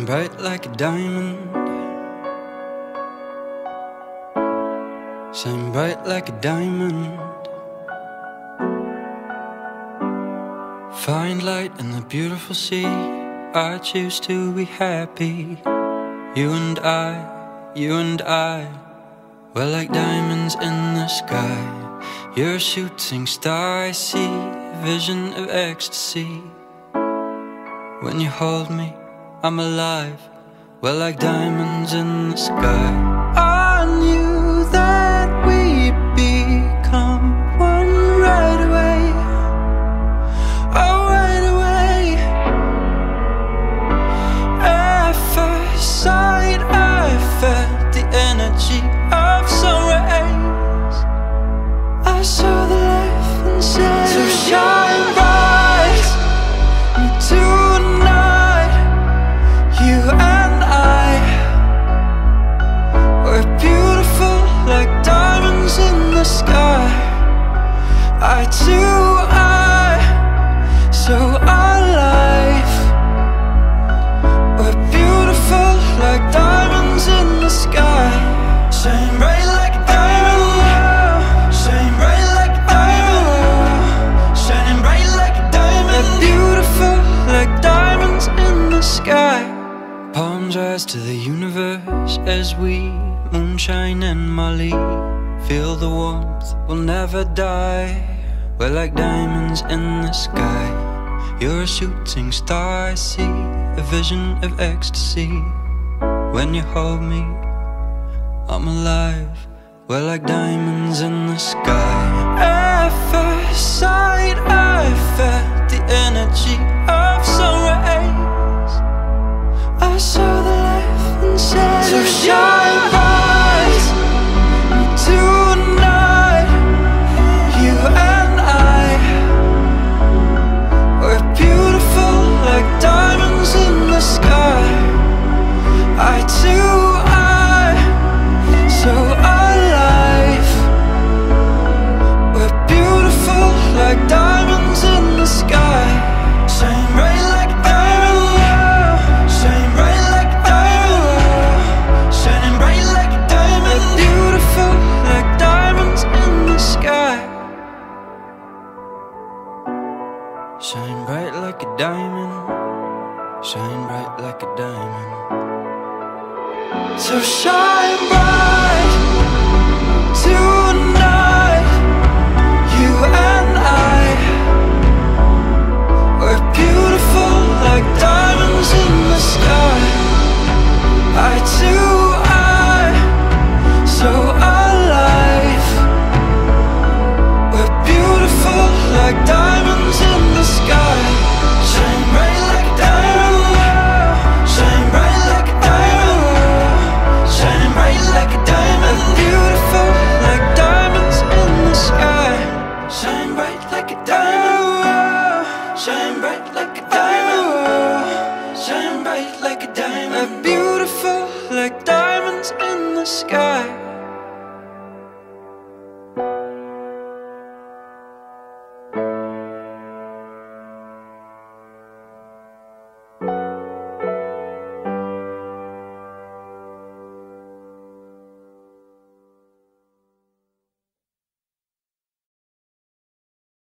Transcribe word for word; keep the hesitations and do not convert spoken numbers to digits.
Shine bright like a diamond. Shine bright like a diamond. Find light in the beautiful sea. I choose to be happy. You and I, you and I, we're like diamonds in the sky. You're a shooting star, I see a vision of ecstasy. When you hold me, I'm alive. We're like diamonds in the sky. I knew that we'd become one right away. Oh, right away. At first sight, I felt the energy of sun rays. I saw the life inside. So shine bright tonight. You and I, we're beautiful like diamonds in the sky. I too, I, so our life, we're beautiful like diamonds in the sky. Shine bright like a diamond. Shine bright like a diamond. Shining bright like a diamond. We're beautiful like diamonds in the sky. Palms rise to the universe as we moonshine and Molly. Feel the warmth, we'll never die. We're like diamonds in the sky. You're a shooting star, I see a vision of ecstasy. When you hold me, I'm alive. We're like diamonds in the sky. At first sight, I felt the energy of sun rays. I saw the life inside. So shine bright tonight. You and I, we're beautiful like diamonds in the sky. I too, I, so our life, we're beautiful like diamonds in the sky. Shine bright like a diamond. Shine bright like a diamond. Shining bright like a diamond. We're beautiful like diamonds in the sky. Shine bright like a diamond. Shine bright like a diamond. So shine bright tonight. You and I, we're beautiful like diamonds in the sky. I too, I, so our life, we're beautiful like diamonds in the sky. Shine bright like a diamond. Shine bright like a diamond. Shining bright like a diamond. Beautiful like diamonds in the sky. Shine bright like a diamond. Shine bright like a diamond. Shine bright like a diamond. Beautiful like diamonds in the sky.